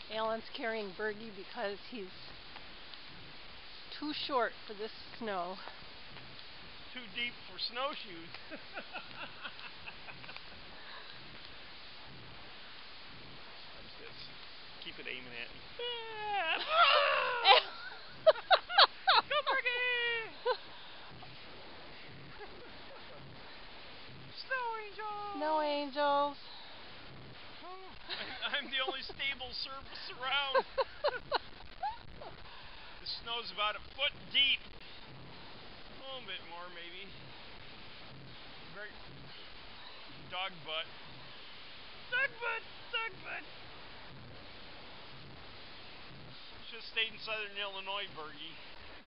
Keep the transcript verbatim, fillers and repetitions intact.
Alan's carrying Berghie because he's too short for this snow. Too deep for snowshoes. Watch this. Keep it aiming at me. Go Berghie! Snow angels! Snow angels. I'm the only stable surface around. The snow's about a foot deep. A little bit more, maybe. Very dog butt. Dog butt! Dog butt! Should have stayed in southern Illinois, Berghie.